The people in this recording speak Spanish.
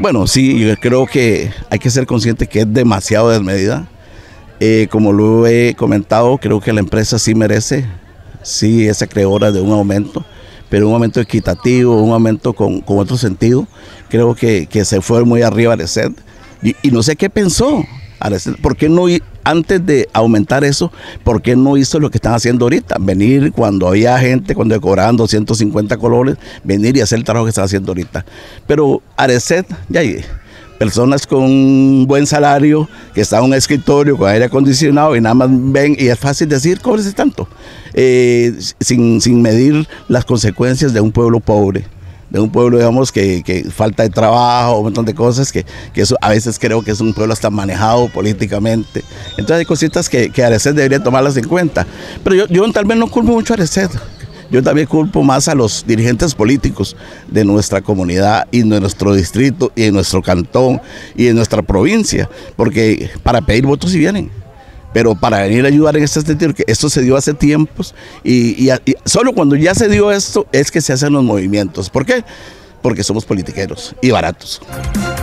Bueno, sí, yo creo que hay que ser consciente que es demasiado desmedida. Como lo he comentado, creo que la empresa sí merece, sí es acreedora de un aumento, pero un aumento equitativo, un aumento con otro sentido. Creo que se fue muy arriba Arecet y no sé qué pensó Arecet. ¿Por qué no, antes de aumentar eso, por qué no hizo lo que están haciendo ahorita? Venir cuando había gente, cuando cobraban 250 colones, venir y hacer el trabajo que están haciendo ahorita. Pero Arecet, ya hay personas con un buen salario, que están en un escritorio con aire acondicionado y nada más ven, y es fácil decir, cóbrese tanto, sin medir las consecuencias de un pueblo pobre, de un pueblo, digamos, que falta de trabajo, un montón de cosas, que eso a veces creo que es un pueblo hasta manejado políticamente. Entonces hay cositas que Arecet debería tomarlas en cuenta. Pero yo tal vez no culpo mucho a Arecet. Yo también culpo más a los dirigentes políticos de nuestra comunidad y de nuestro distrito y de nuestro cantón y de nuestra provincia, porque para pedir votos sí vienen, pero para venir a ayudar en este sentido, que esto se dio hace tiempos y solo cuando ya se dio esto es que se hacen los movimientos. ¿Por qué? Porque somos politiqueros y baratos.